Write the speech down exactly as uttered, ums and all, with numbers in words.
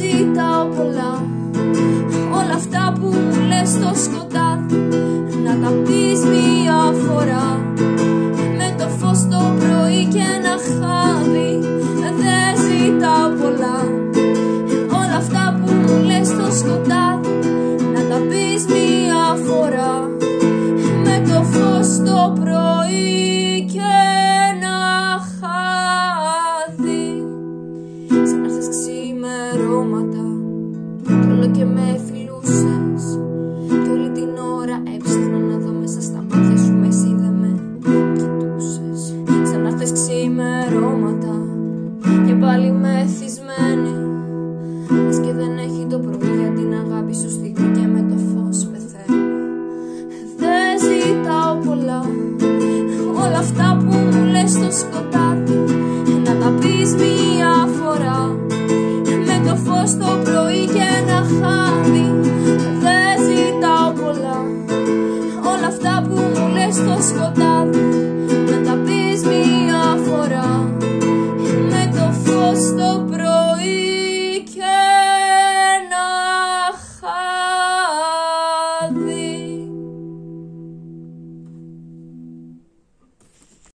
ζητάω πολλά. Όλα αυτά που μου λες στο σκοτάδι να τα πεις μία φορά. Με το φως το πρωί και ένα χάδι δεν ζητάω πολλά. Όλα αυτά που μου λες στο σκοτάδι να τα πεις μία φορά. Με το φως το πρωί και ένα χάδι. Ξανάρθες ξημερώματα κι όλο και με φιλούσες κι όλη την ώρα έψαχνα να δω μέσα στα μάτια σου με εσύ δεν με κοιτούσες. Ξανάρθες ξημερώματα και πάλι μεθυσμένη, λες και δεν έχει το πρωί για την αγάπη σου στη